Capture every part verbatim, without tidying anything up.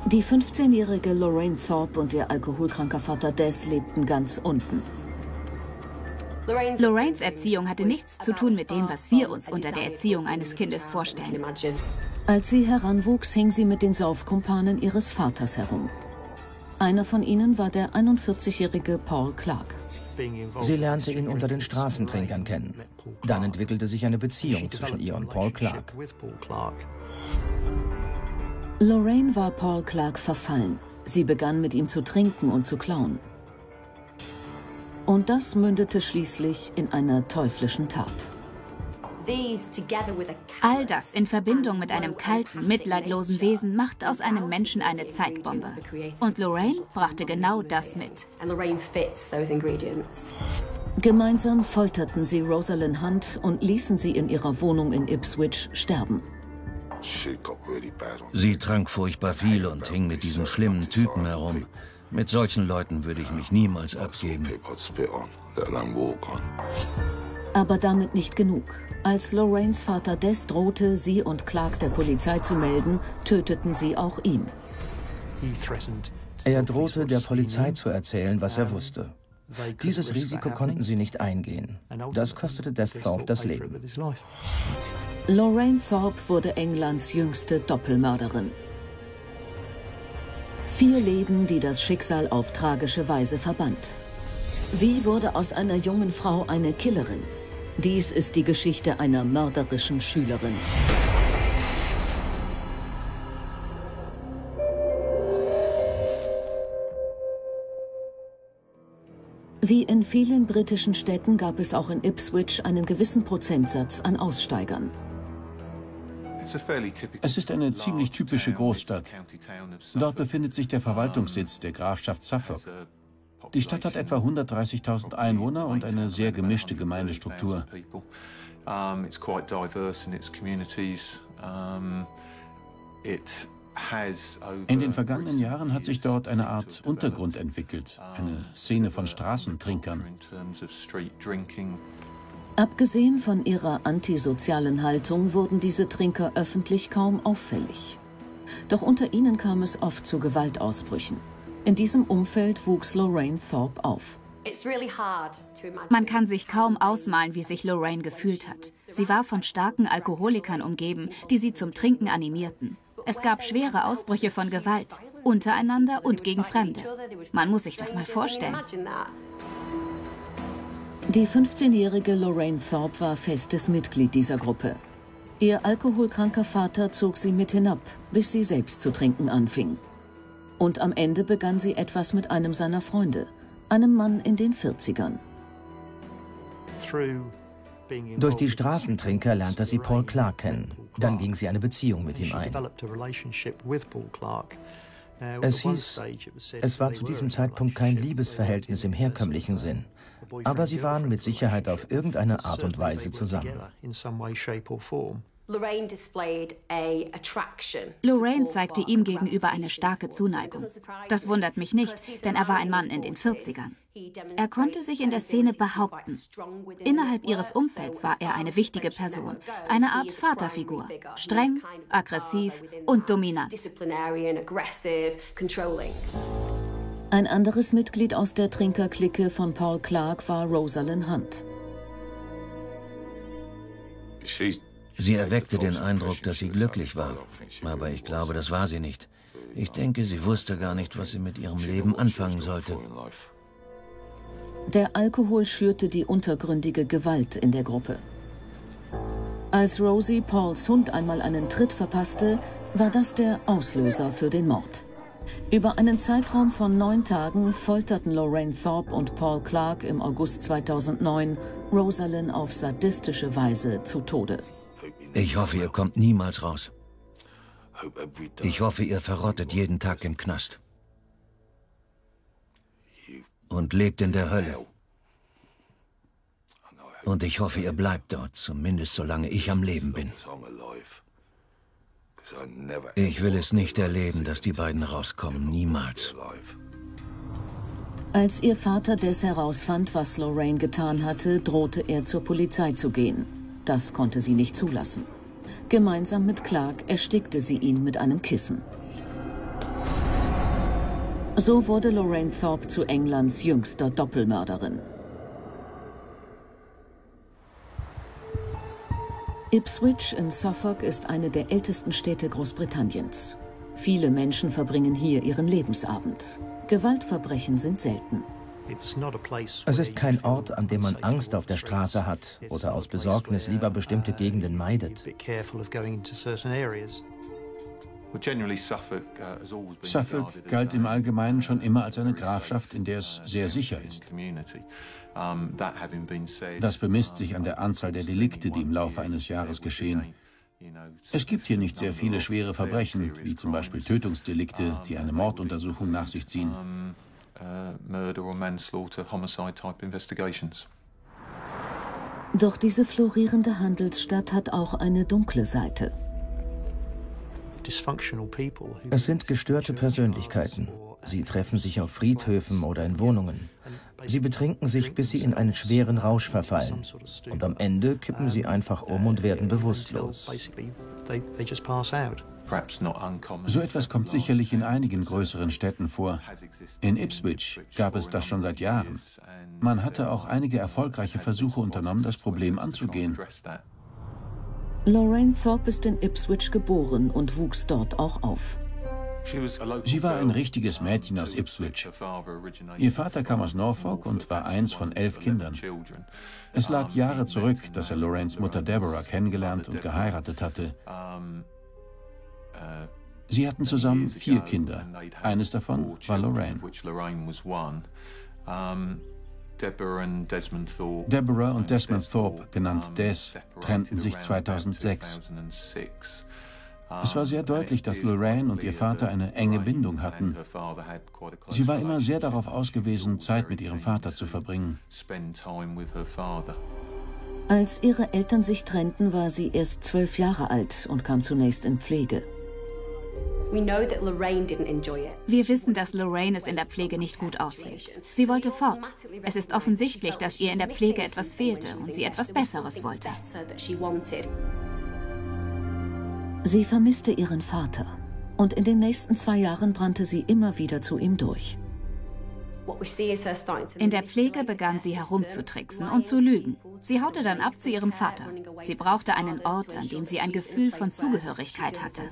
Die fünfzehnjährige Lorraine Thorpe und ihr alkoholkranker Vater Des lebten ganz unten. Lorraines Erziehung hatte nichts zu tun mit dem, was wir uns unter der Erziehung eines Kindes vorstellen. Als sie heranwuchs, hing sie mit den Saufkumpanen ihres Vaters herum. Einer von ihnen war der einundvierzigjährige Paul Clark. Sie lernte ihn unter den Straßentrinkern kennen. Dann entwickelte sich eine Beziehung zwischen ihr und Paul Clark. Lorraine war Paul Clark verfallen. Sie begann mit ihm zu trinken und zu klauen. Und das mündete schließlich in einer teuflischen Tat. All das in Verbindung mit einem kalten, mitleidlosen Wesen macht aus einem Menschen eine Zeitbombe. Und Lorraine brachte genau das mit. Gemeinsam folterten sie Rosalind Hunt und ließen sie in ihrer Wohnung in Ipswich sterben. Sie trank furchtbar viel und hing mit diesen schlimmen Typen herum. Mit solchen Leuten würde ich mich niemals abgeben. Aber damit nicht genug. Als Lorraines Vater Des drohte, sie und Clark der Polizei zu melden, töteten sie auch ihn. Er drohte, der Polizei zu erzählen, was er wusste. Dieses Risiko konnten sie nicht eingehen. Das kostete Des Thorpe das Leben. Lorraine Thorpe wurde Englands jüngste Doppelmörderin. Vier Leben, die das Schicksal auf tragische Weise verband. Wie wurde aus einer jungen Frau eine Killerin? Dies ist die Geschichte einer mörderischen Schülerin. Wie in vielen britischen Städten gab es auch in Ipswich einen gewissen Prozentsatz an Aussteigern. Es ist eine ziemlich typische Großstadt. Dort befindet sich der Verwaltungssitz der Grafschaft Suffolk. Die Stadt hat etwa hundertdreißigtausend Einwohner und eine sehr gemischte Gemeindestruktur. In den vergangenen Jahren hat sich dort eine Art Untergrund entwickelt, eine Szene von Straßentrinkern. Abgesehen von ihrer antisozialen Haltung wurden diese Trinker öffentlich kaum auffällig. Doch unter ihnen kam es oft zu Gewaltausbrüchen. In diesem Umfeld wuchs Lorraine Thorpe auf. Man kann sich kaum ausmalen, wie sich Lorraine gefühlt hat. Sie war von starken Alkoholikern umgeben, die sie zum Trinken animierten. Es gab schwere Ausbrüche von Gewalt, untereinander und gegen Fremde. Man muss sich das mal vorstellen. Die fünfzehnjährige Lorraine Thorpe war festes Mitglied dieser Gruppe. Ihr alkoholkranker Vater zog sie mit hinab, bis sie selbst zu trinken anfing. Und am Ende begann sie etwas mit einem seiner Freunde, einem Mann in den vierzigern. Durch die Straßentrinker lernte sie Paul Clark kennen. Dann ging sie eine Beziehung mit ihm ein. Es hieß, es war zu diesem Zeitpunkt kein Liebesverhältnis im herkömmlichen Sinn. Aber sie waren mit Sicherheit auf irgendeine Art und Weise zusammen. Lorraine zeigte ihm gegenüber eine starke Zuneigung. Das wundert mich nicht, denn er war ein Mann in den vierzigern. Er konnte sich in der Szene behaupten. Innerhalb ihres Umfelds war er eine wichtige Person, eine Art Vaterfigur, streng, aggressiv und dominant. Ein anderes Mitglied aus der Trinkerklicke von Paul Clark war Rosalind Hunt. Sie erweckte den Eindruck, dass sie glücklich war. Aber ich glaube, das war sie nicht. Ich denke, sie wusste gar nicht, was sie mit ihrem Leben anfangen sollte. Der Alkohol schürte die untergründige Gewalt in der Gruppe. Als Rosie Pauls Hund einmal einen Tritt verpasste, war das der Auslöser für den Mord. Über einen Zeitraum von neun Tagen folterten Lorraine Thorpe und Paul Clark im August zweitausendneun Rosalind auf sadistische Weise zu Tode. Ich hoffe, ihr kommt niemals raus. Ich hoffe, ihr verrottet jeden Tag im Knast. Und lebt in der Hölle. Und ich hoffe, ihr bleibt dort, zumindest solange ich am Leben bin. Ich will es nicht erleben, dass die beiden rauskommen, niemals. Als ihr Vater Des herausfand, was Lorraine getan hatte, drohte er zur Polizei zu gehen. Das konnte sie nicht zulassen. Gemeinsam mit Clark erstickte sie ihn mit einem Kissen. So wurde Lorraine Thorpe zu Englands jüngster Doppelmörderin. Ipswich in Suffolk ist eine der ältesten Städte Großbritanniens. Viele Menschen verbringen hier ihren Lebensabend. Gewaltverbrechen sind selten. Es ist kein Ort, an dem man Angst auf der Straße hat oder aus Besorgnis lieber bestimmte Gegenden meidet. Suffolk galt im Allgemeinen schon immer als eine Grafschaft, in der es sehr sicher ist. Das bemisst sich an der Anzahl der Delikte, die im Laufe eines Jahres geschehen. Es gibt hier nicht sehr viele schwere Verbrechen, wie zum Beispiel Tötungsdelikte, die eine Morduntersuchung nach sich ziehen. Doch diese florierende Handelsstadt hat auch eine dunkle Seite. Es sind gestörte Persönlichkeiten. Sie treffen sich auf Friedhöfen oder in Wohnungen. Sie betrinken sich, bis sie in einen schweren Rausch verfallen. Und am Ende kippen sie einfach um und werden bewusstlos. So etwas kommt sicherlich in einigen größeren Städten vor. In Ipswich gab es das schon seit Jahren. Man hatte auch einige erfolgreiche Versuche unternommen, das Problem anzugehen. Lorraine Thorpe ist in Ipswich geboren und wuchs dort auch auf. Sie war ein richtiges Mädchen aus Ipswich. Ihr Vater kam aus Norfolk und war eins von elf Kindern. Es lag Jahre zurück, dass er Lorraines Mutter Deborah kennengelernt und geheiratet hatte. Sie hatten zusammen vier Kinder. Eines davon war Lorraine. Deborah und Desmond Thorpe, genannt Des, trennten sich zweitausendsechs. Es war sehr deutlich, dass Lorraine und ihr Vater eine enge Bindung hatten. Sie war immer sehr darauf ausgewiesen, Zeit mit ihrem Vater zu verbringen. Als ihre Eltern sich trennten, war sie erst zwölf Jahre alt und kam zunächst in Pflege. Wir wissen, dass Lorraine es in der Pflege nicht gut aushielt. Sie wollte fort. Es ist offensichtlich, dass ihr in der Pflege etwas fehlte und sie etwas Besseres wollte. Sie vermisste ihren Vater und in den nächsten zwei Jahren brannte sie immer wieder zu ihm durch. In der Pflege begann sie herumzutricksen und zu lügen. Sie haute dann ab zu ihrem Vater. Sie brauchte einen Ort, an dem sie ein Gefühl von Zugehörigkeit hatte.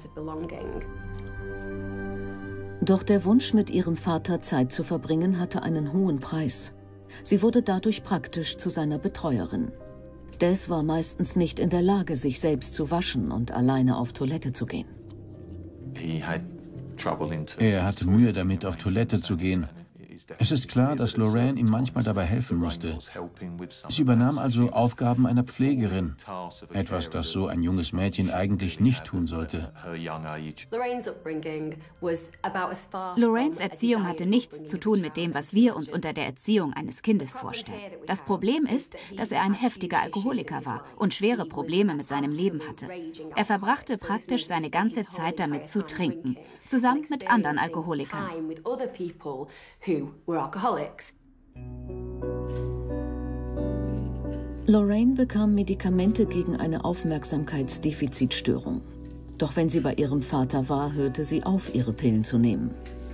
Doch der Wunsch, mit ihrem Vater Zeit zu verbringen, hatte einen hohen Preis. Sie wurde dadurch praktisch zu seiner Betreuerin. Des war meistens nicht in der Lage, sich selbst zu waschen und alleine auf Toilette zu gehen. Er hatte Mühe damit, auf Toilette zu gehen. Es ist klar, dass Lorraine ihm manchmal dabei helfen musste. Sie übernahm also Aufgaben einer Pflegerin, etwas, das so ein junges Mädchen eigentlich nicht tun sollte. Lorraines Erziehung hatte nichts zu tun mit dem, was wir uns unter der Erziehung eines Kindes vorstellen. Das Problem ist, dass er ein heftiger Alkoholiker war und schwere Probleme mit seinem Leben hatte. Er verbrachte praktisch seine ganze Zeit damit zu trinken, zusammen mit anderen Alkoholikern. Lorraine bekam Medikamente gegen eine Aufmerksamkeitsdefizitstörung. Doch wenn sie bei ihrem Vater war, hörte sie auf, ihre Pillen zu nehmen.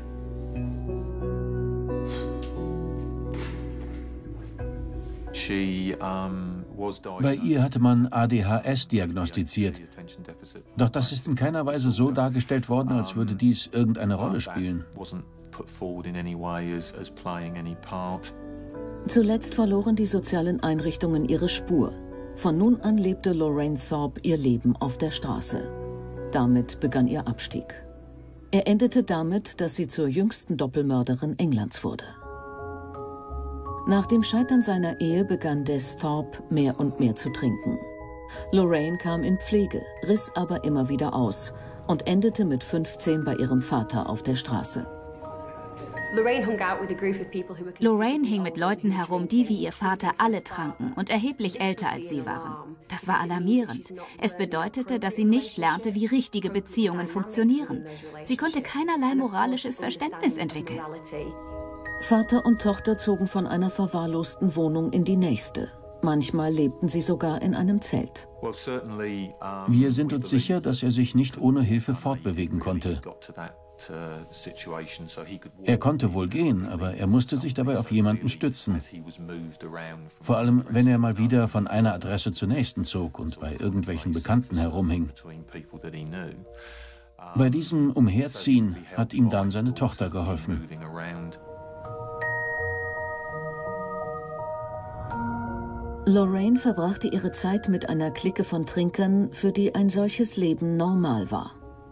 Bei ihr hatte man A D H S diagnostiziert. Doch das ist in keiner Weise so dargestellt worden, als würde dies irgendeine Rolle spielen. Zuletzt verloren die sozialen Einrichtungen ihre Spur. Von nun an lebte Lorraine Thorpe ihr Leben auf der Straße. Damit begann ihr Abstieg. Er endete damit, dass sie zur jüngsten Doppelmörderin Englands wurde. Nach dem Scheitern seiner Ehe begann Des Thorpe mehr und mehr zu trinken. Lorraine kam in Pflege, riss aber immer wieder aus und endete mit fünfzehn bei ihrem Vater auf der Straße. Lorraine hing mit Leuten herum, die wie ihr Vater alle tranken und erheblich älter als sie waren. Das war alarmierend. Es bedeutete, dass sie nicht lernte, wie richtige Beziehungen funktionieren. Sie konnte keinerlei moralisches Verständnis entwickeln. Vater und Tochter zogen von einer verwahrlosten Wohnung in die nächste. Manchmal lebten sie sogar in einem Zelt. Wir sind uns sicher, dass er sich nicht ohne Hilfe fortbewegen konnte. Er konnte wohl gehen, aber er musste sich dabei auf jemanden stützen. Vor allem, wenn er mal wieder von einer Adresse zur nächsten zog und bei irgendwelchen Bekannten herumhing. Bei diesem Umherziehen hat ihm dann seine Tochter geholfen. Lorraine verbrachte ihre Zeit mit einer Clique von Trinkern, für die ein solches Leben normal war.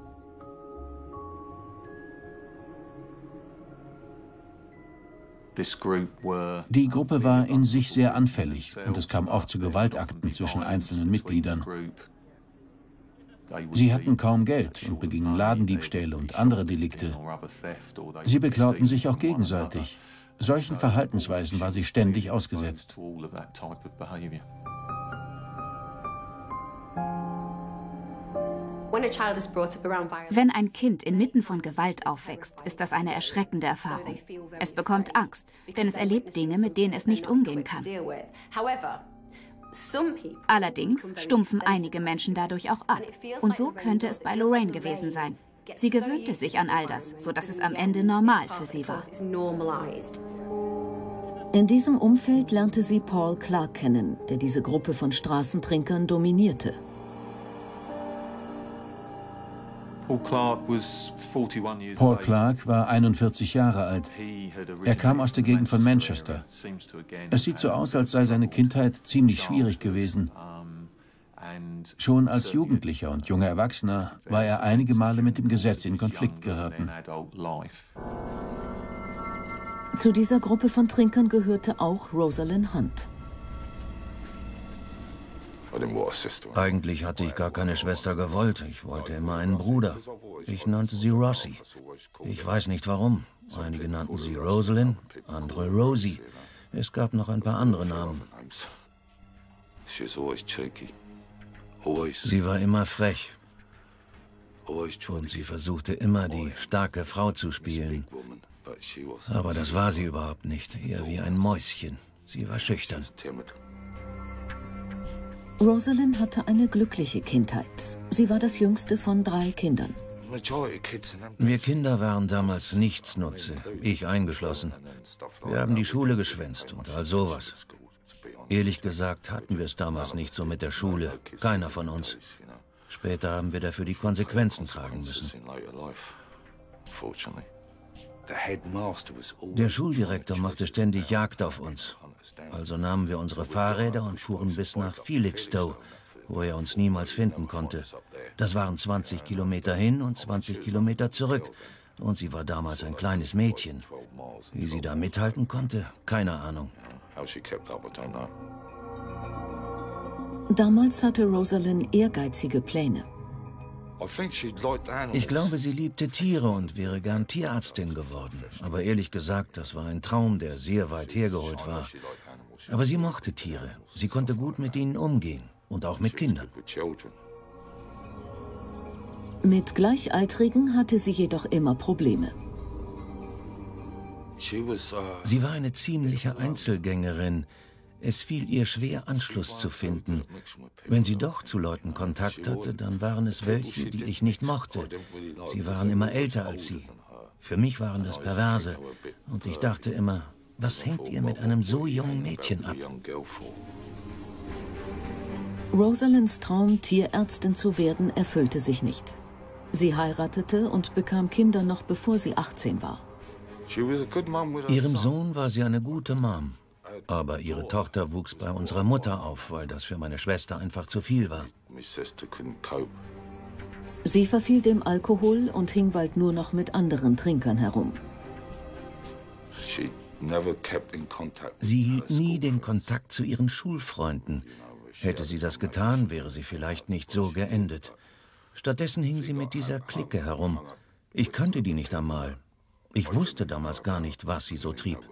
Die Gruppe war in sich sehr anfällig und es kam oft zu Gewaltakten zwischen einzelnen Mitgliedern. Sie hatten kaum Geld und begingen Ladendiebstähle und andere Delikte. Sie beklauten sich auch gegenseitig. Solchen Verhaltensweisen war sie ständig ausgesetzt. Wenn ein Kind inmitten von Gewalt aufwächst, ist das eine erschreckende Erfahrung. Es bekommt Angst, denn es erlebt Dinge, mit denen es nicht umgehen kann. Allerdings stumpfen einige Menschen dadurch auch ab. Und so könnte es bei Lorraine gewesen sein. Sie gewöhnte sich an all das, sodass es am Ende normal für sie war. In diesem Umfeld lernte sie Paul Clark kennen, der diese Gruppe von Straßentrinkern dominierte. Paul Clark war einundvierzig Jahre alt. Er kam aus der Gegend von Manchester. Es sieht so aus, als sei seine Kindheit ziemlich schwierig gewesen. Schon als Jugendlicher und junger Erwachsener war er einige Male mit dem Gesetz in Konflikt geraten. Zu dieser Gruppe von Trinkern gehörte auch Rosalind Hunt. Eigentlich hatte ich gar keine Schwester gewollt. Ich wollte immer einen Bruder. Ich nannte sie Rossi. Ich weiß nicht warum. Einige nannten sie Rosalind, andere Rosie. Es gab noch ein paar andere Namen. Sie war immer frech. Und sie versuchte immer, die starke Frau zu spielen. Aber das war sie überhaupt nicht. Eher wie ein Mäuschen. Sie war schüchtern. Rosalind hatte eine glückliche Kindheit. Sie war das jüngste von drei Kindern. Wir Kinder waren damals Nichtsnutze, ich eingeschlossen. Wir haben die Schule geschwänzt und all sowas. Ehrlich gesagt hatten wir es damals nicht so mit der Schule, keiner von uns. Später haben wir dafür die Konsequenzen tragen müssen. Der Schuldirektor machte ständig Jagd auf uns. Also nahmen wir unsere Fahrräder und fuhren bis nach Felixstowe, wo er uns niemals finden konnte. Das waren zwanzig Kilometer hin und zwanzig Kilometer zurück. Und sie war damals ein kleines Mädchen. Wie sie da mithalten konnte, keine Ahnung. Damals hatte Rosalind ehrgeizige Pläne. Ich glaube, sie liebte Tiere und wäre gern Tierarztin geworden. Aber ehrlich gesagt, das war ein Traum, der sehr weit hergeholt war. Aber sie mochte Tiere. Sie konnte gut mit ihnen umgehen. Und auch mit Kindern. Mit Gleichaltrigen hatte sie jedoch immer Probleme. Sie war eine ziemliche Einzelgängerin. Es fiel ihr schwer, Anschluss zu finden. Wenn sie doch zu Leuten Kontakt hatte, dann waren es welche, die ich nicht mochte. Sie waren immer älter als sie. Für mich waren das Perverse. Und ich dachte immer, was hängt ihr mit einem so jungen Mädchen ab? Rosalinds Traum, Tierärztin zu werden, erfüllte sich nicht. Sie heiratete und bekam Kinder noch bevor sie achtzehn war. Ihrem Sohn war sie eine gute Mom. Aber ihre Tochter wuchs bei unserer Mutter auf, weil das für meine Schwester einfach zu viel war. Sie verfiel dem Alkohol und hing bald nur noch mit anderen Trinkern herum. Sie hielt nie den Kontakt zu ihren Schulfreunden. Hätte sie das getan, wäre sie vielleicht nicht so geendet. Stattdessen hing sie mit dieser Clique herum. Ich kannte die nicht einmal. Ich wusste damals gar nicht, was sie so trieb.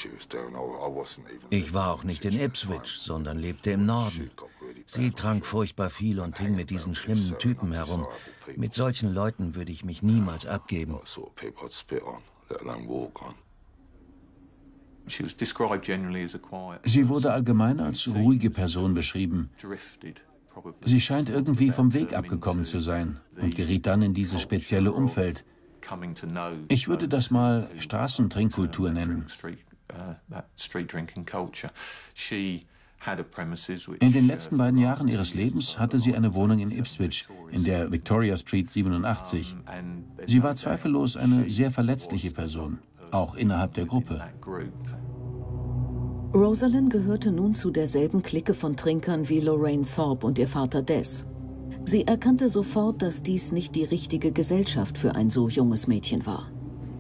Ich war auch nicht in Ipswich, sondern lebte im Norden. Sie trank furchtbar viel und hing mit diesen schlimmen Typen herum. Mit solchen Leuten würde ich mich niemals abgeben. Sie wurde allgemein als ruhige Person beschrieben. Sie scheint irgendwie vom Weg abgekommen zu sein und geriet dann in dieses spezielle Umfeld. Ich würde das mal Straßentrinkkultur nennen. In den letzten beiden Jahren ihres Lebens hatte sie eine Wohnung in Ipswich, in der Victoria Street siebenundachtzig. Sie war zweifellos eine sehr verletzliche Person, auch innerhalb der Gruppe. Rosalind gehörte nun zu derselben Clique von Trinkern wie Lorraine Thorpe und ihr Vater Des. Sie erkannte sofort, dass dies nicht die richtige Gesellschaft für ein so junges Mädchen war.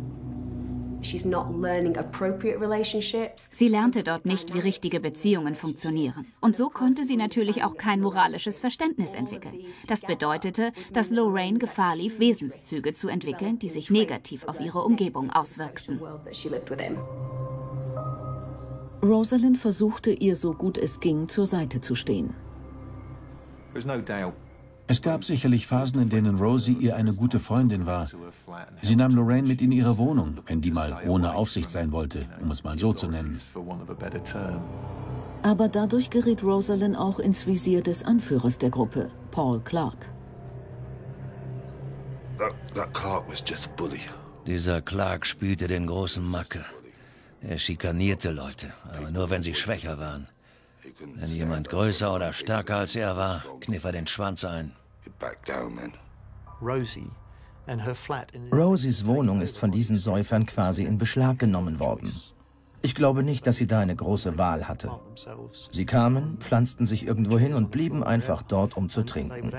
Sie lernte dort nicht, wie richtige Beziehungen funktionieren. Und so konnte sie natürlich auch kein moralisches Verständnis entwickeln. Das bedeutete, dass Lorraine Gefahr lief, Wesenszüge zu entwickeln, die sich negativ auf ihre Umgebung auswirkten. Rosalind versuchte, ihr so gut es ging, zur Seite zu stehen. Es gab sicherlich Phasen, in denen Rosie ihr eine gute Freundin war. Sie nahm Lorraine mit in ihre Wohnung, wenn die mal ohne Aufsicht sein wollte, um es mal so zu nennen. Aber dadurch geriet Rosalind auch ins Visier des Anführers der Gruppe, Paul Clark. Dieser Clark spielte den großen Macke. Er schikanierte Leute, aber nur wenn sie schwächer waren. Wenn jemand größer oder stärker als er war, kniff er den Schwanz ein. Rosies Wohnung ist von diesen Säufern quasi in Beschlag genommen worden. Ich glaube nicht, dass sie da eine große Wahl hatte. Sie kamen, pflanzten sich irgendwo hin und blieben einfach dort, um zu trinken.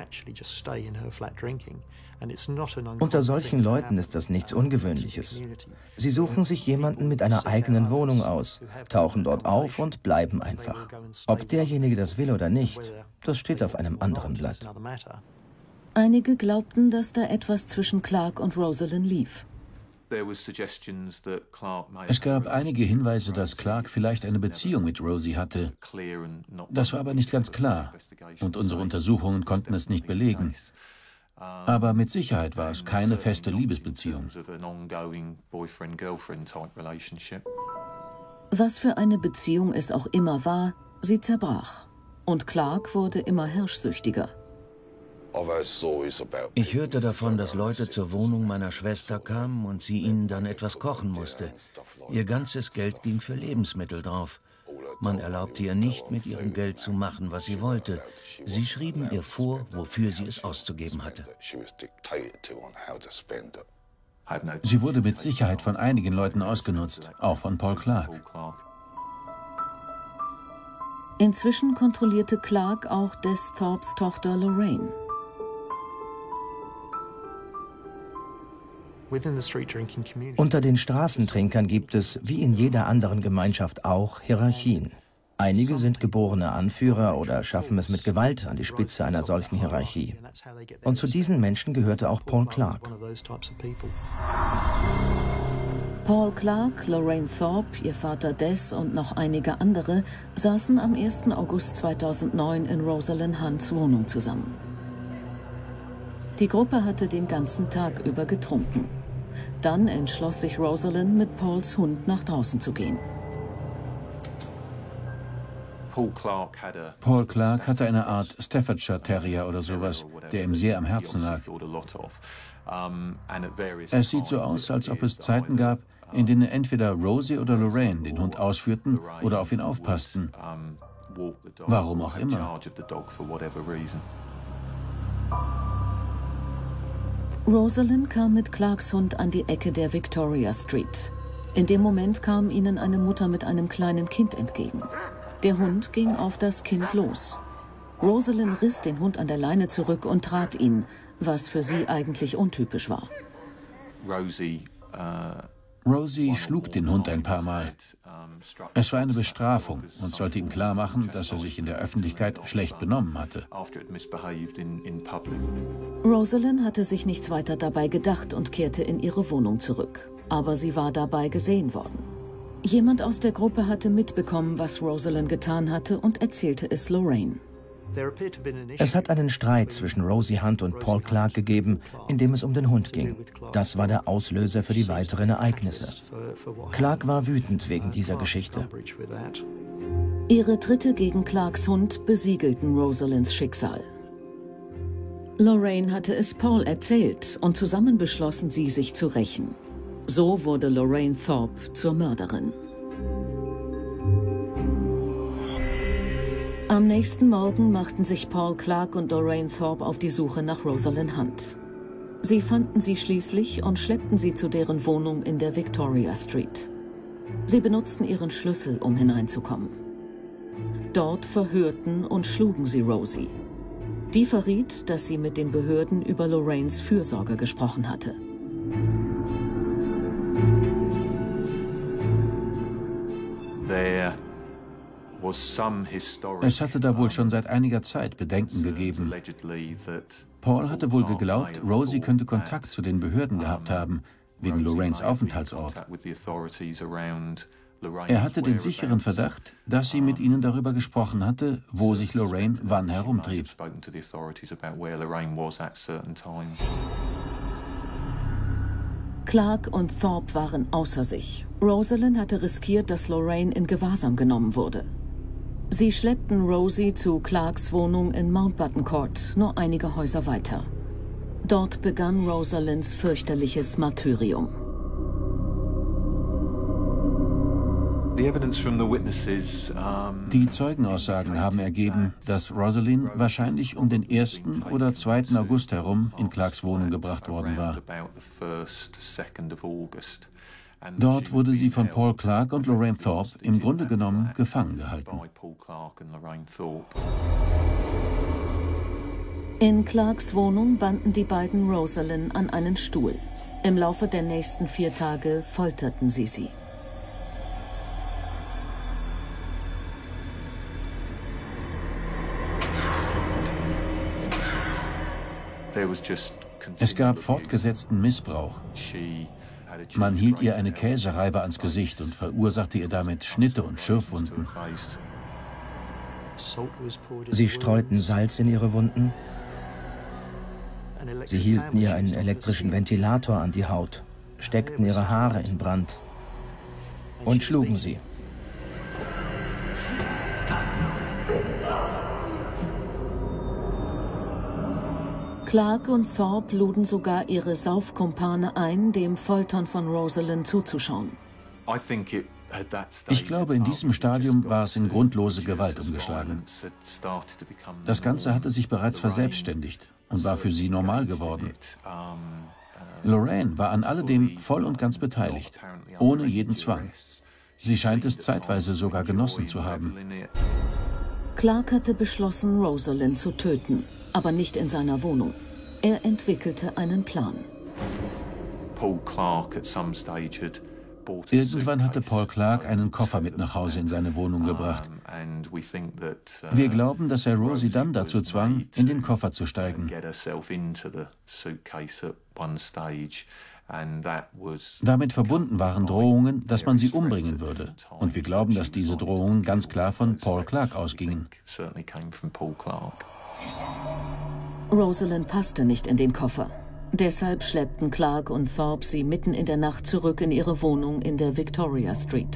Unter solchen Leuten ist das nichts Ungewöhnliches. Sie suchen sich jemanden mit einer eigenen Wohnung aus, tauchen dort auf und bleiben einfach. Ob derjenige das will oder nicht, das steht auf einem anderen Blatt. Einige glaubten, dass da etwas zwischen Clark und Rosalind lief. Es gab einige Hinweise, dass Clark vielleicht eine Beziehung mit Rosie hatte. Das war aber nicht ganz klar und unsere Untersuchungen konnten es nicht belegen. Aber mit Sicherheit war es keine feste Liebesbeziehung. Was für eine Beziehung es auch immer war, sie zerbrach. Und Clark wurde immer herrschsüchtiger. Ich hörte davon, dass Leute zur Wohnung meiner Schwester kamen und sie ihnen dann etwas kochen musste. Ihr ganzes Geld ging für Lebensmittel drauf. Man erlaubte ihr nicht, mit ihrem Geld zu machen, was sie wollte. Sie schrieben ihr vor, wofür sie es auszugeben hatte. Sie wurde mit Sicherheit von einigen Leuten ausgenutzt, auch von Paul Clark. Inzwischen kontrollierte Clark auch Des Thorpes Tochter Lorraine. Unter den Straßentrinkern gibt es, wie in jeder anderen Gemeinschaft auch, Hierarchien. Einige sind geborene Anführer oder schaffen es mit Gewalt an die Spitze einer solchen Hierarchie. Und zu diesen Menschen gehörte auch Paul Clark. Paul Clark, Lorraine Thorpe, ihr Vater Des und noch einige andere saßen am ersten August zweitausendneun in Rosalind Hunts Wohnung zusammen. Die Gruppe hatte den ganzen Tag über getrunken. Dann entschloss sich Rosalind, mit Pauls Hund nach draußen zu gehen. Paul Clark hatte eine Art Staffordshire Terrier oder sowas, der ihm sehr am Herzen lag. Es sieht so aus, als ob es Zeiten gab, in denen entweder Rosie oder Lorraine den Hund ausführten oder auf ihn aufpassten. Warum auch immer. Rosalind kam mit Clarks Hund an die Ecke der Victoria Street. In dem Moment kam ihnen eine Mutter mit einem kleinen Kind entgegen. Der Hund ging auf das Kind los. Rosalind riss den Hund an der Leine zurück und trat ihn, was für sie eigentlich untypisch war. Rosie, uh Rosie schlug den Hund ein paar Mal. Es war eine Bestrafung und sollte ihm klar machen, dass er sich in der Öffentlichkeit schlecht benommen hatte. Rosalind hatte sich nichts weiter dabei gedacht und kehrte in ihre Wohnung zurück. Aber sie war dabei gesehen worden. Jemand aus der Gruppe hatte mitbekommen, was Rosalind getan hatte, und erzählte es Lorraine. Es hat einen Streit zwischen Rosie Hunt und Paul Clark gegeben, in dem es um den Hund ging. Das war der Auslöser für die weiteren Ereignisse. Clark war wütend wegen dieser Geschichte. Ihre Tritte gegen Clarks Hund besiegelten Rosalinds Schicksal. Lorraine hatte es Paul erzählt und zusammen beschlossen sie, sich zu rächen. So wurde Lorraine Thorpe zur Mörderin. Am nächsten Morgen machten sich Paul Clark und Lorraine Thorpe auf die Suche nach Rosalind Hunt. Sie fanden sie schließlich und schleppten sie zu deren Wohnung in der Victoria Street. Sie benutzten ihren Schlüssel, um hineinzukommen. Dort verhörten und schlugen sie Rosie. Die verriet, dass sie mit den Behörden über Lorraines Fürsorge gesprochen hatte. Es hatte da wohl schon seit einiger Zeit Bedenken gegeben. Paul hatte wohl geglaubt, Rosie könnte Kontakt zu den Behörden gehabt haben, wegen Lorraines Aufenthaltsort. Er hatte den sicheren Verdacht, dass sie mit ihnen darüber gesprochen hatte, wo sich Lorraine wann herumtrieb. Clark und Thorpe waren außer sich. Rosalind hatte riskiert, dass Lorraine in Gewahrsam genommen wurde. Sie schleppten Rosie zu Clarks Wohnung in Mountbatten Court, nur einige Häuser weiter. Dort begann Rosalinds fürchterliches Martyrium. Die Zeugenaussagen haben ergeben, dass Rosalind wahrscheinlich um den ersten oder zweiten August herum in Clarks Wohnung gebracht worden war. Dort wurde sie von Paul Clark und Lorraine Thorpe im Grunde genommen gefangen gehalten. In Clarks Wohnung banden die beiden Rosalind an einen Stuhl. Im Laufe der nächsten vier Tage folterten sie sie. Es gab fortgesetzten Missbrauch. Man hielt ihr eine Käsereibe ans Gesicht und verursachte ihr damit Schnitte und Schürfwunden. Sie streuten Salz in ihre Wunden. Sie hielten ihr einen elektrischen Ventilator an die Haut, steckten ihre Haare in Brand und schlugen sie. Clark und Thorpe luden sogar ihre Saufkumpane ein, dem Foltern von Rosalind zuzuschauen. Ich glaube, in diesem Stadium war es in grundlose Gewalt umgeschlagen. Das Ganze hatte sich bereits verselbstständigt und war für sie normal geworden. Lorraine war an alledem voll und ganz beteiligt, ohne jeden Zwang. Sie scheint es zeitweise sogar genossen zu haben. Clark hatte beschlossen, Rosalind zu töten, aber nicht in seiner Wohnung. Er entwickelte einen Plan. Irgendwann hatte Paul Clark einen Koffer mit nach Hause in seine Wohnung gebracht. Wir glauben, dass er Rosie dann dazu zwang, in den Koffer zu steigen. Damit verbunden waren Drohungen, dass man sie umbringen würde. Und wir glauben, dass diese Drohungen ganz klar von Paul Clark ausgingen. Rosalind passte nicht in den Koffer. Deshalb schleppten Clark und Thorpe sie mitten in der Nacht zurück in ihre Wohnung in der Victoria Street.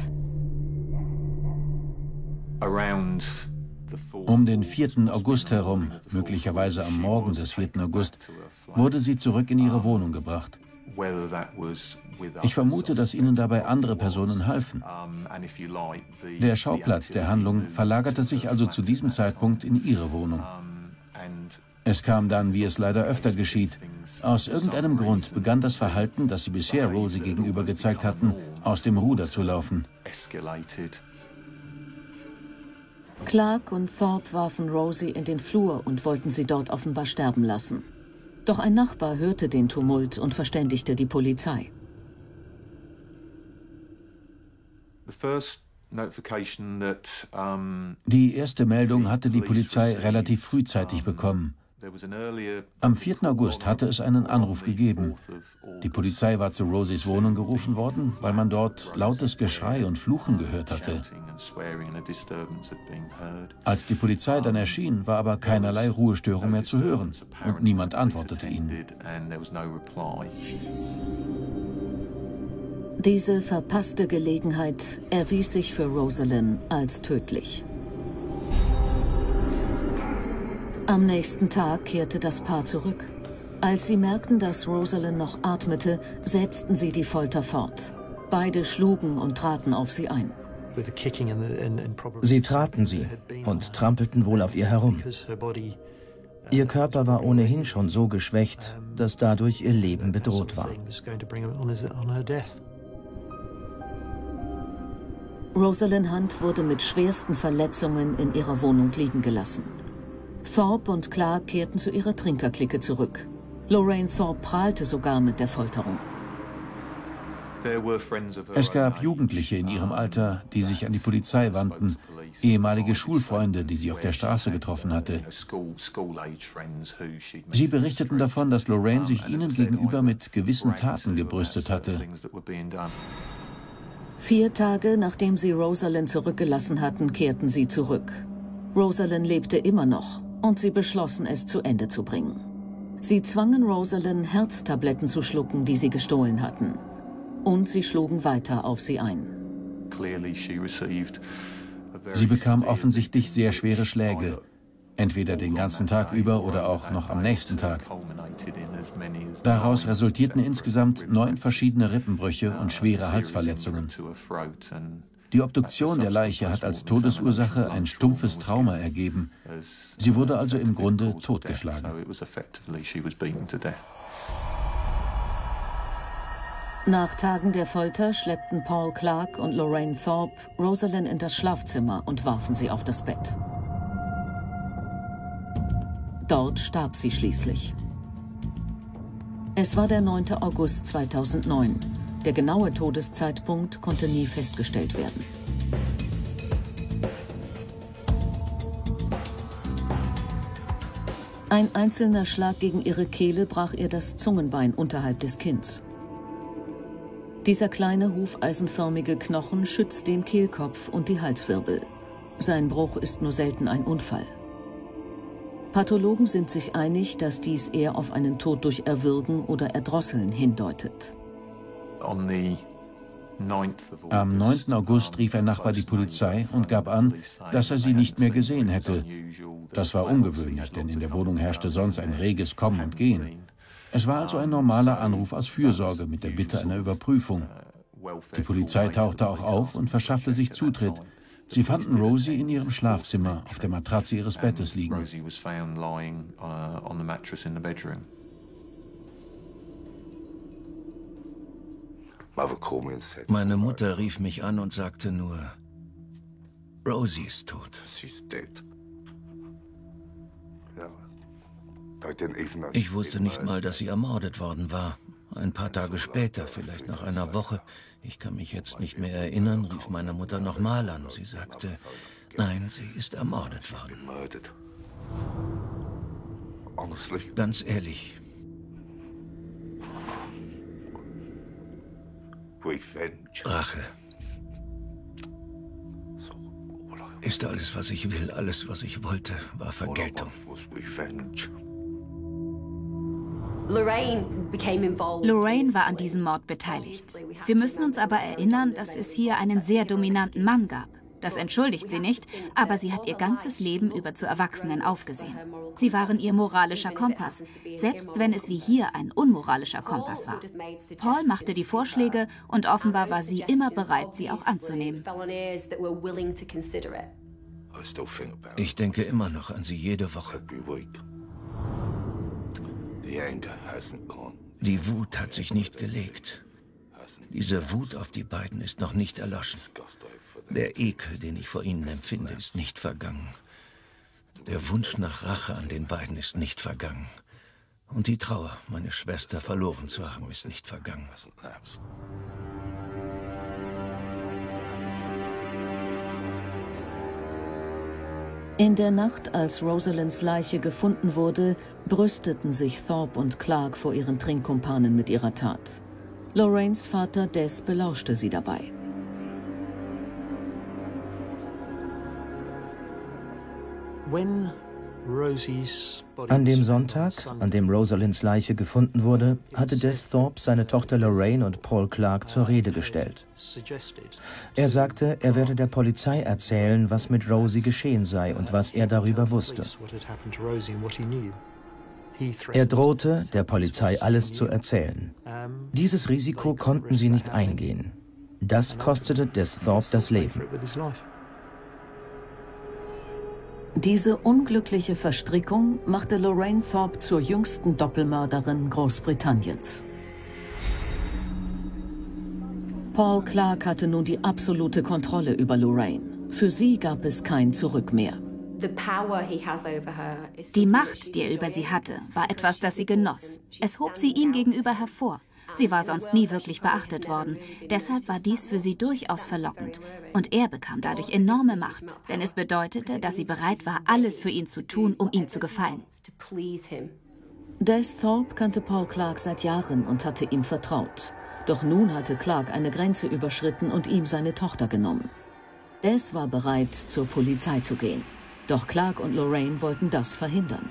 Um den vierten August herum, möglicherweise am Morgen des vierten August, wurde sie zurück in ihre Wohnung gebracht. Ich vermute, dass ihnen dabei andere Personen halfen. Der Schauplatz der Handlung verlagerte sich also zu diesem Zeitpunkt in ihre Wohnung. Es kam dann, wie es leider öfter geschieht. Aus irgendeinem Grund begann das Verhalten, das sie bisher Rosie gegenüber gezeigt hatten, aus dem Ruder zu laufen. Clark und Thorpe warfen Rosie in den Flur und wollten sie dort offenbar sterben lassen. Doch ein Nachbar hörte den Tumult und verständigte die Polizei. Die erste Meldung hatte die Polizei relativ frühzeitig bekommen. Am vierten August hatte es einen Anruf gegeben. Die Polizei war zu Rosies Wohnung gerufen worden, weil man dort lautes Geschrei und Fluchen gehört hatte. Als die Polizei dann erschien, war aber keinerlei Ruhestörung mehr zu hören und niemand antwortete ihnen. Diese verpasste Gelegenheit erwies sich für Rosalind als tödlich. Am nächsten Tag kehrte das Paar zurück. Als sie merkten, dass Rosalind noch atmete, setzten sie die Folter fort. Beide schlugen und traten auf sie ein. Sie traten sie und trampelten wohl auf ihr herum. Ihr Körper war ohnehin schon so geschwächt, dass dadurch ihr Leben bedroht war. Rosalind Hunt wurde mit schwersten Verletzungen in ihrer Wohnung liegen gelassen. Thorpe und Clark kehrten zu ihrer Trinkerclique zurück. Lorraine Thorpe prahlte sogar mit der Folterung. Es gab Jugendliche in ihrem Alter, die sich an die Polizei wandten, ehemalige Schulfreunde, die sie auf der Straße getroffen hatte. Sie berichteten davon, dass Lorraine sich ihnen gegenüber mit gewissen Taten gebrüstet hatte. Vier Tage nachdem sie Rosalind zurückgelassen hatten, kehrten sie zurück. Rosalind lebte immer noch und sie beschlossen, es zu Ende zu bringen. Sie zwangen Rosalind, Herztabletten zu schlucken, die sie gestohlen hatten. Und sie schlugen weiter auf sie ein. Sie bekam offensichtlich sehr schwere Schläge, entweder den ganzen Tag über oder auch noch am nächsten Tag. Daraus resultierten insgesamt neun verschiedene Rippenbrüche und schwere Halsverletzungen. Die Obduktion der Leiche hat als Todesursache ein stumpfes Trauma ergeben. Sie wurde also im Grunde totgeschlagen. Nach Tagen der Folter schleppten Paul Clark und Lorraine Thorpe Rosalind in das Schlafzimmer und warfen sie auf das Bett. Dort starb sie schließlich. Es war der neunte August zweitausendneun. Der genaue Todeszeitpunkt konnte nie festgestellt werden. Ein einzelner Schlag gegen ihre Kehle brach ihr das Zungenbein unterhalb des Kinns. Dieser kleine hufeisenförmige Knochen schützt den Kehlkopf und die Halswirbel. Sein Bruch ist nur selten ein Unfall. Pathologen sind sich einig, dass dies eher auf einen Tod durch Erwürgen oder Erdrosseln hindeutet. Am neunten August rief ein Nachbar die Polizei und gab an, dass er sie nicht mehr gesehen hätte. Das war ungewöhnlich, denn in der Wohnung herrschte sonst ein reges Kommen und Gehen. Es war also ein normaler Anruf aus Fürsorge mit der Bitte einer Überprüfung. Die Polizei tauchte auch auf und verschaffte sich Zutritt. Sie fanden Rosie in ihrem Schlafzimmer auf der Matratze ihres Bettes liegen. Meine Mutter rief mich an und sagte nur, Rosie ist tot. Ich wusste nicht mal, dass sie ermordet worden war. Ein paar Tage später, vielleicht nach einer Woche, ich kann mich jetzt nicht mehr erinnern, rief meine Mutter nochmal an. Sie sagte, nein, sie ist ermordet worden. Ganz ehrlich. Rache. Ist alles, was ich will, alles, was ich wollte, war Vergeltung. Lorraine war an diesem Mord beteiligt. Wir müssen uns aber erinnern, dass es hier einen sehr dominanten Mann gab. Das entschuldigt sie nicht, aber sie hat ihr ganzes Leben über zu Erwachsenen aufgesehen. Sie waren ihr moralischer Kompass, selbst wenn es wie hier ein unmoralischer Kompass war. Paul machte die Vorschläge und offenbar war sie immer bereit, sie auch anzunehmen. Ich denke immer noch an sie jede Woche. Die Wut hat sich nicht gelegt. Diese Wut auf die beiden ist noch nicht erloschen. Der Ekel, den ich vor ihnen empfinde, ist nicht vergangen. Der Wunsch nach Rache an den beiden ist nicht vergangen. Und die Trauer, meine Schwester verloren zu haben, ist nicht vergangen. In der Nacht, als Rosalinds Leiche gefunden wurde, brüsteten sich Thorpe und Clark vor ihren Trinkkumpanen mit ihrer Tat. Lorraines Vater Des belauschte sie dabei. An dem Sonntag, an dem Rosalinds Leiche gefunden wurde, hatte Des Thorpe seine Tochter Lorraine und Paul Clark zur Rede gestellt. Er sagte, er werde der Polizei erzählen, was mit Rosie geschehen sei und was er darüber wusste. Er drohte, der Polizei alles zu erzählen. Dieses Risiko konnten sie nicht eingehen. Das kostete Des Thorpe das Leben. Diese unglückliche Verstrickung machte Lorraine Thorpe zur jüngsten Doppelmörderin Großbritanniens. Paul Clark hatte nun die absolute Kontrolle über Lorraine. Für sie gab es kein Zurück mehr. Die Macht, die er über sie hatte, war etwas, das sie genoss. Es hob sie ihm gegenüber hervor. Sie war sonst nie wirklich beachtet worden. Deshalb war dies für sie durchaus verlockend. Und er bekam dadurch enorme Macht, denn es bedeutete, dass sie bereit war, alles für ihn zu tun, um ihm zu gefallen. Des Thorpe kannte Paul Clark seit Jahren und hatte ihm vertraut. Doch nun hatte Clark eine Grenze überschritten und ihm seine Tochter genommen. Des war bereit, zur Polizei zu gehen. Doch Clark und Lorraine wollten das verhindern.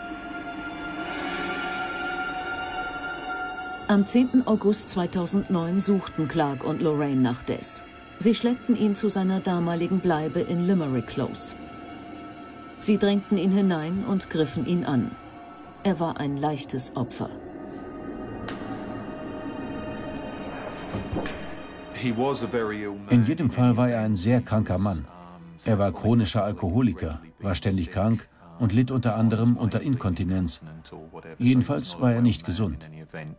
Am zehnten August zweitausendneun suchten Clark und Lorraine nach Des. Sie schleppten ihn zu seiner damaligen Bleibe in Limerick Close. Sie drängten ihn hinein und griffen ihn an. Er war ein leichtes Opfer. In jedem Fall war er ein sehr kranker Mann. Er war chronischer Alkoholiker, war ständig krank und litt unter anderem unter Inkontinenz. Jedenfalls war er nicht gesund.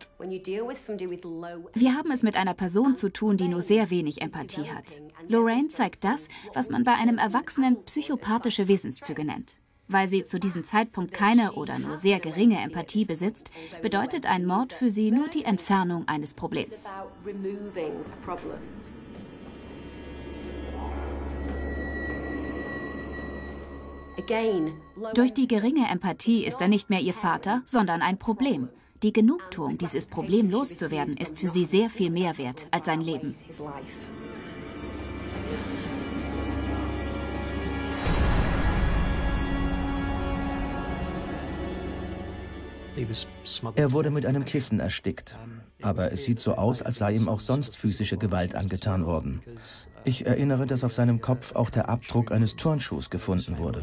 Wir haben es mit einer Person zu tun, die nur sehr wenig Empathie hat. Lorraine zeigt das, was man bei einem Erwachsenen psychopathische Wesenszüge nennt. Weil sie zu diesem Zeitpunkt keine oder nur sehr geringe Empathie besitzt, bedeutet ein Mord für sie nur die Entfernung eines Problems. Durch die geringe Empathie ist er nicht mehr ihr Vater, sondern ein Problem. Die Genugtuung, dieses Problem loszuwerden, ist für sie sehr viel mehr wert als sein Leben. Er wurde mit einem Kissen erstickt. Aber es sieht so aus, als sei ihm auch sonst physische Gewalt angetan worden. Ich erinnere, dass auf seinem Kopf auch der Abdruck eines Turnschuhs gefunden wurde.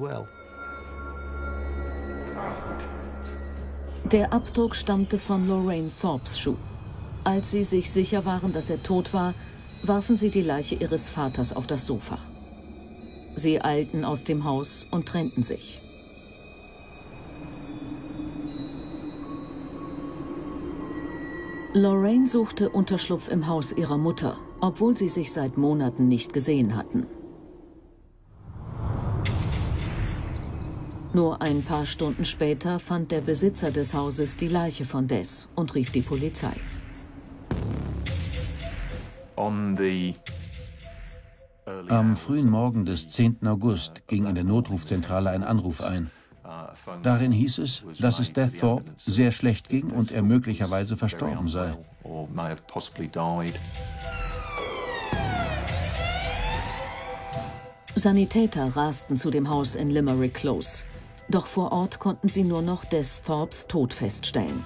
Der Abdruck stammte von Lorraine Thorpes Schuh. Als sie sich sicher waren, dass er tot war, warfen sie die Leiche ihres Vaters auf das Sofa. Sie eilten aus dem Haus und trennten sich. Lorraine suchte Unterschlupf im Haus ihrer Mutter, obwohl sie sich seit Monaten nicht gesehen hatten. Nur ein paar Stunden später fand der Besitzer des Hauses die Leiche von Des und rief die Polizei. Am frühen Morgen des zehnten August ging in der Notrufzentrale ein Anruf ein. Darin hieß es, dass es Des Thorpe sehr schlecht ging und er möglicherweise verstorben sei. Sanitäter rasten zu dem Haus in Limerick Close. Doch vor Ort konnten sie nur noch Des Thorpes Tod feststellen.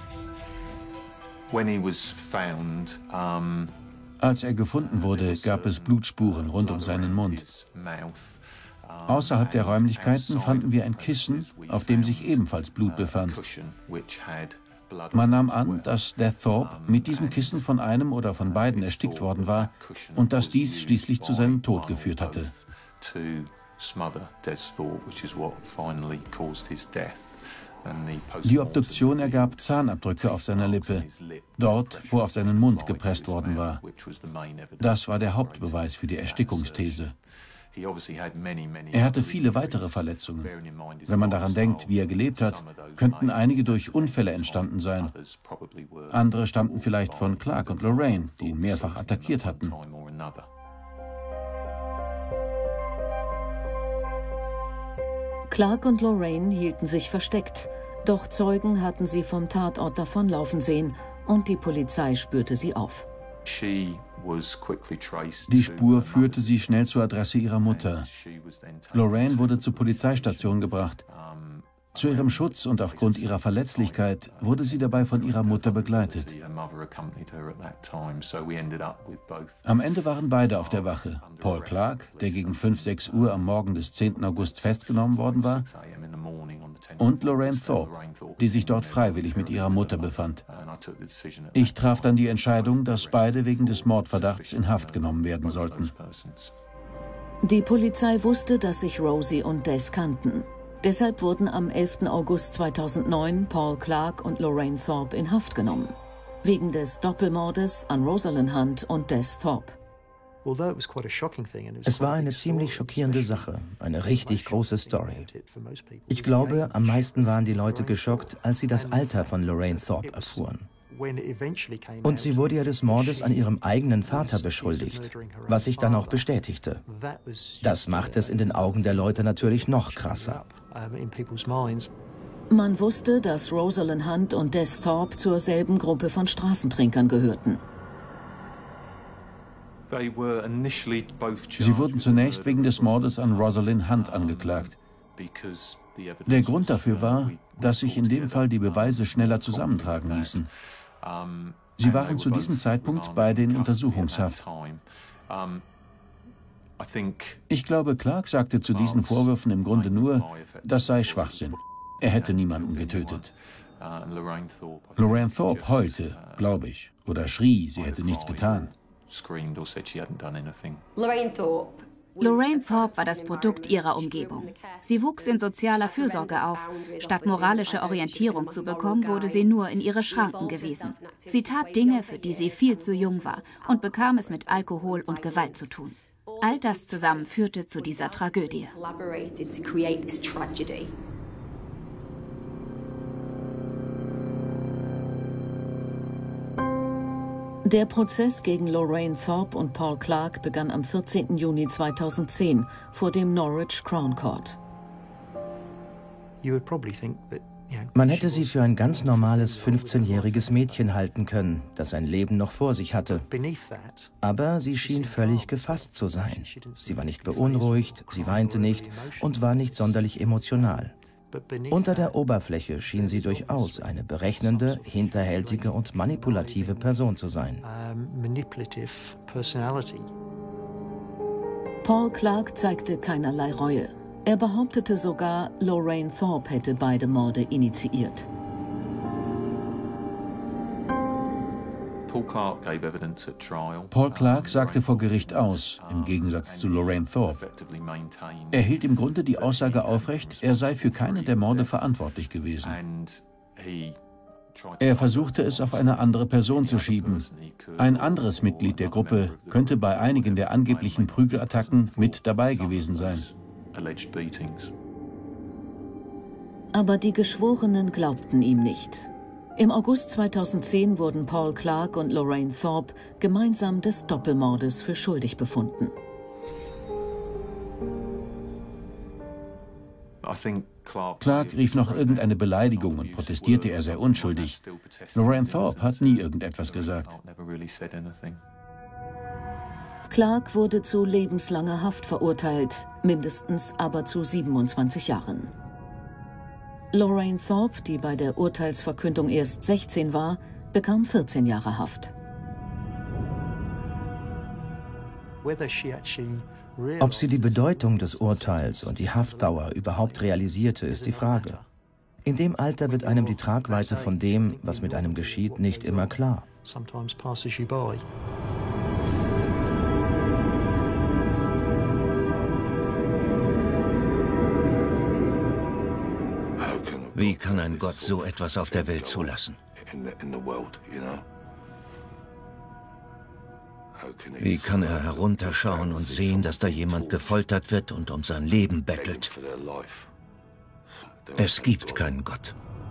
Als er gefunden wurde, gab es Blutspuren rund um seinen Mund. Außerhalb der Räumlichkeiten fanden wir ein Kissen, auf dem sich ebenfalls Blut befand. Man nahm an, dass Des Thorpe mit diesem Kissen von einem oder von beiden erstickt worden war und dass dies schließlich zu seinem Tod geführt hatte. Die Obduktion ergab Zahnabdrücke auf seiner Lippe, dort, wo auf seinen Mund gepresst worden war. Das war der Hauptbeweis für die Erstickungsthese. Er hatte viele weitere Verletzungen. Wenn man daran denkt, wie er gelebt hat, könnten einige durch Unfälle entstanden sein. Andere stammten vielleicht von Clark und Lorraine, die ihn mehrfach attackiert hatten. Clark und Lorraine hielten sich versteckt, doch Zeugen hatten sie vom Tatort davonlaufen sehen und die Polizei spürte sie auf. Die Spur führte sie schnell zur Adresse ihrer Mutter. Lorraine wurde zur Polizeistation gebracht. Zu ihrem Schutz und aufgrund ihrer Verletzlichkeit wurde sie dabei von ihrer Mutter begleitet. Am Ende waren beide auf der Wache. Paul Clark, der gegen fünf, sechs Uhr am Morgen des zehnten August festgenommen worden war, und Lorraine Thorpe, die sich dort freiwillig mit ihrer Mutter befand. Ich traf dann die Entscheidung, dass beide wegen des Mordverdachts in Haft genommen werden sollten. Die Polizei wusste, dass sich Rosie und Des kannten. Deshalb wurden am elften August zweitausendneun Paul Clark und Lorraine Thorpe in Haft genommen. Wegen des Doppelmordes an Rosalind Hunt und Des Thorpe. Es war eine ziemlich schockierende Sache, eine richtig große Story. Ich glaube, am meisten waren die Leute geschockt, als sie das Alter von Lorraine Thorpe erfuhren. Und sie wurde ja des Mordes an ihrem eigenen Vater beschuldigt, was sich dann auch bestätigte. Das macht es in den Augen der Leute natürlich noch krasser. Man wusste, dass Rosalind Hunt und Des Thorpe zur selben Gruppe von Straßentrinkern gehörten. Sie wurden zunächst wegen des Mordes an Rosalind Hunt angeklagt. Der Grund dafür war, dass sich in dem Fall die Beweise schneller zusammentragen ließen. Sie waren zu diesem Zeitpunkt beide in Untersuchungshaft. Ich glaube, Clark sagte zu diesen Vorwürfen im Grunde nur, das sei Schwachsinn. Er hätte niemanden getötet. Lorraine Thorpe heulte, glaube ich, oder schrie, sie hätte nichts getan. Lorraine Thorpe. Lorraine Thorpe war das Produkt ihrer Umgebung. Sie wuchs in sozialer Fürsorge auf. Statt moralische Orientierung zu bekommen, wurde sie nur in ihre Schranken gewiesen. Sie tat Dinge, für die sie viel zu jung war, und bekam es mit Alkohol und Gewalt zu tun. All das zusammen führte zu dieser Tragödie. Der Prozess gegen Lorraine Thorpe und Paul Clark begann am vierzehnten Juni zweitausendzehn vor dem Norwich Crown Court. Man hätte sie für ein ganz normales fünfzehnjähriges Mädchen halten können, das ein Leben noch vor sich hatte. Aber sie schien völlig gefasst zu sein. Sie war nicht beunruhigt, sie weinte nicht und war nicht sonderlich emotional. Unter der Oberfläche schien sie durchaus eine berechnende, hinterhältige und manipulative Person zu sein. Paul Clark zeigte keinerlei Reue. Er behauptete sogar, Lorraine Thorpe hätte beide Morde initiiert. Paul Clark sagte vor Gericht aus, im Gegensatz zu Lorraine Thorpe. Er hielt im Grunde die Aussage aufrecht, er sei für keine der Morde verantwortlich gewesen. Er versuchte es auf eine andere Person zu schieben. Ein anderes Mitglied der Gruppe könnte bei einigen der angeblichen Prügelattacken mit dabei gewesen sein. Aber die Geschworenen glaubten ihm nicht. Im August zweitausendzehn wurden Paul Clark und Lorraine Thorpe gemeinsam des Doppelmordes für schuldig befunden. Clark rief noch irgendeine Beleidigung und protestierte er sei unschuldig. Lorraine Thorpe hat nie irgendetwas gesagt. Clark wurde zu lebenslanger Haft verurteilt, mindestens aber zu siebenundzwanzig Jahren. Lorraine Thorpe, die bei der Urteilsverkündung erst sechzehn war, bekam vierzehn Jahre Haft. Ob sie die Bedeutung des Urteils und die Haftdauer überhaupt realisierte, ist die Frage. In dem Alter wird einem die Tragweite von dem, was mit einem geschieht, nicht immer klar. Wie kann ein Gott so etwas auf der Welt zulassen? Wie kann er herunterschauen und sehen, dass da jemand gefoltert wird und um sein Leben bettelt? Es gibt keinen Gott.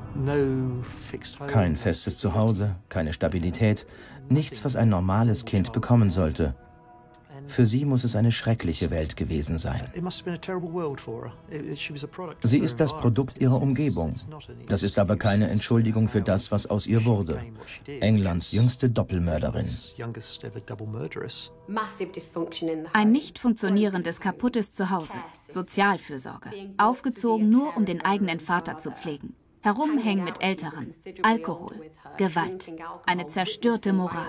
Kein festes Zuhause, keine Stabilität, nichts, was ein normales Kind bekommen sollte. Für sie muss es eine schreckliche Welt gewesen sein. Sie ist das Produkt ihrer Umgebung. Das ist aber keine Entschuldigung für das, was aus ihr wurde. Englands jüngste Doppelmörderin. Ein nicht funktionierendes, kaputtes Zuhause, Sozialfürsorge, aufgezogen nur, um den eigenen Vater zu pflegen. Herumhängen mit Älteren, Alkohol, Gewalt, eine zerstörte Moral.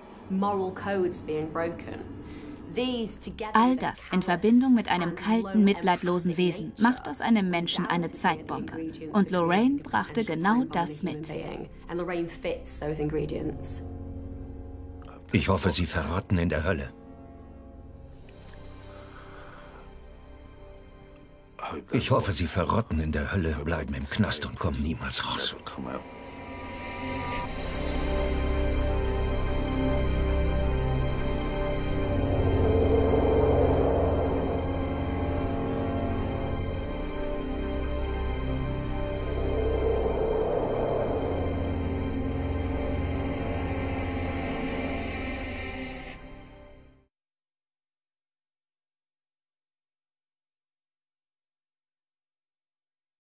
All das in Verbindung mit einem kalten, mitleidlosen Wesen macht aus einem Menschen eine Zeitbombe. Und Lorraine brachte genau das mit. Ich hoffe, sie verrotten in der Hölle. Ich hoffe, sie verrotten in der Hölle, bleiben im Knast und kommen niemals raus.